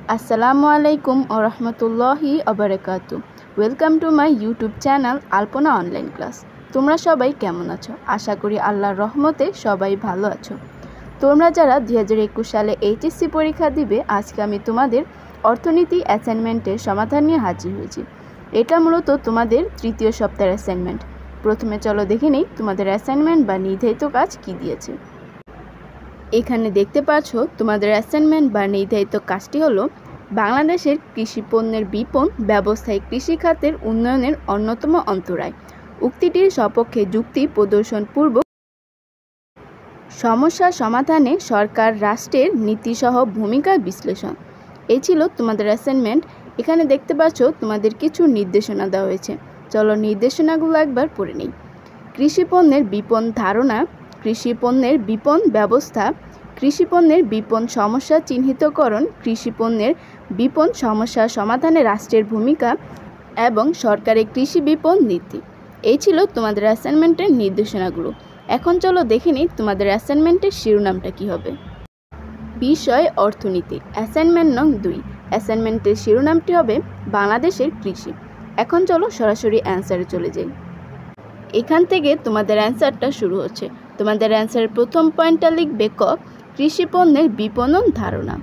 আসসালামু আলাইকুম ও রহমতুল্লাহি অবরাকাতু। Welcome to my YouTube channel Alpana online class. তোমরা সবাই কেমন আছো? আশা করি আল্লাহর রহমতে সবাই ভালো আছো। তোমরা যারা 2021 সালে এইচএসসি পরীক্ষা দিবে, আজকে আমি তোমাদের অর্থনীতি অ্যাসাইনমেন্টের সমাধান নিয়ে হাজির হয়েছি। এটা মূলত তোমাদের তৃতীয় সপ্তাহের অ্যাসাইনমেন্ট। প্রথমে চলো দেখে নিই তোমাদের অ্যাসাইনমেন্ট বা নির্ধারিত কাজ কি দিয়েছে। এখানে দেখতে পাচ্ছ তোমাদের অ্যাসাইনমেন্ট বা নির্ধারিত কাজটি হলো বাংলাদেশের কৃষি পণ্যের বিপণন ব্যবস্থায় কৃষিখাতের উন্নয়নের অন্যতম অন্তরায়। উক্তিটির সপক্ষে যুক্তি প্রদর্শনপূর্বক সমস্যা সমাধানে সরকার রাষ্ট্রের নীতিসহ ভূমিকা বিশ্লেষণ। এই ছিল তোমাদের অ্যাসাইনমেন্ট। এখানে দেখতে পাচ্ছ তোমাদের কিছু নির্দেশনা দেওয়া হয়েছে। চলো নির্দেশনাগুলো একবার পড়ে নিই। কৃষি পণ্যের বিপণন ধারণা, কৃষি পণ্যের বিপণন ব্যবস্থা, কৃষি পণ্যের বিপণন সমস্যা চিহ্নিতকরণ, কৃষি পণ্যের বিপণন সমস্যা সমাধানে রাষ্ট্রের ভূমিকা এবং সরকারের কৃষি বিপণন নীতি। এই ছিল তোমাদের অ্যাসাইনমেন্টের নির্দেশনাগুলো। এখন চলো দেখে নিই তোমাদের অ্যাসাইনমেন্টের শিরোনামটা কী হবে। বিষয় অর্থনীতি, অ্যাসাইনমেন্ট নং 2। অ্যাসাইনমেন্টের শিরোনামটি হবে বাংলাদেশের কৃষি। এখন চলো সরাসরি অ্যান্সারে চলে যাই। এখান থেকে তোমাদের অ্যান্সারটা শুরু হচ্ছে। তোমাদের অ্যান্সারের প্রথম পয়েন্টটা লিখবে ক, কৃষি পণ্যের বিপণন ধারণা।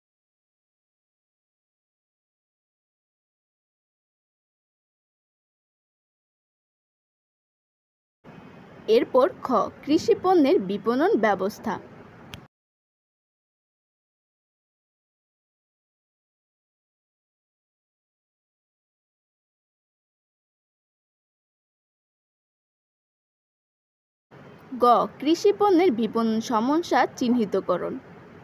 এরপর খ, কৃষি পণ্যের বিপণন ব্যবস্থা। গ, কৃষি পণ্যের বিপণন সমস্যা চিহ্নিতকরণ।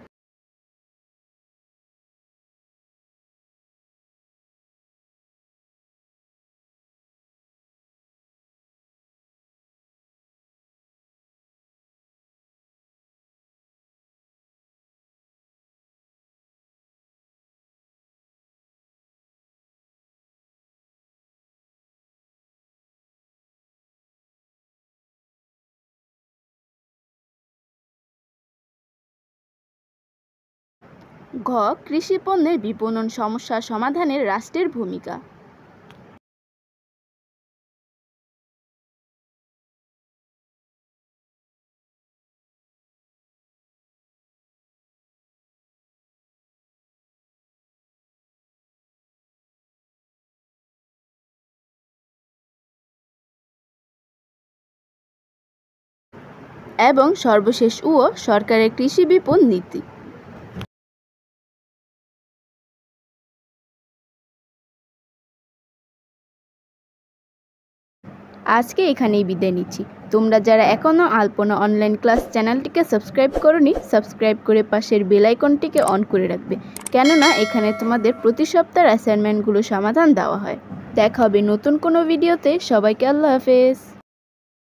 ঘ, কৃষি পণ্যের বিপণন সমস্যা সমাধানে রাষ্ট্রের ভূমিকা। এবং সর্বশেষ উ, সরকারের কৃষি বিপণন নীতি। আজকে এখানেই বিদায় নিচ্ছি। তোমরা যারা এখনও আলপনা অনলাইন ক্লাস চ্যানেলটিকে সাবস্ক্রাইব করোনি, সাবস্ক্রাইব করে পাশের বেল আইকনটিকে অন করে রাখবে, কেননা এখানে তোমাদের প্রতি সপ্তাহের অ্যাসাইনমেন্টগুলো সমাধান দেওয়া হয়। দেখা হবে নতুন কোনো ভিডিওতে। সবাইকে আল্লাহ হাফেজ।